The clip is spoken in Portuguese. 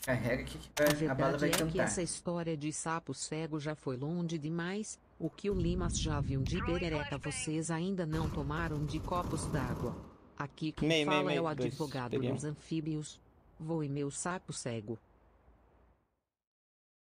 Carrega que A a bala vai verdade é que cantar. essa história de sapo cego já foi longe demais. O que o Limas já viu de perereca vocês ainda não tomaram de copos d'água. Aqui quem Meio, meio, fala é o meio. Dois. advogado Peguei um. dos anfíbios. Voe meu sapo cego.